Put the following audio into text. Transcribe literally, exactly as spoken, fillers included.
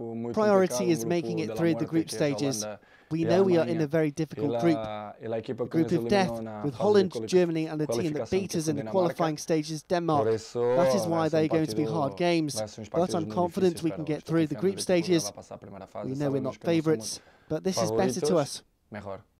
priority is making it through the group stages. We know we are in a very difficult group, a group of death, with Holland, Germany and a team that beat us in the qualifying stages, Denmark. That is why they're going to be hard games, but I'm confident we can get through the group stages. We know we're not favourites, but this is better to us.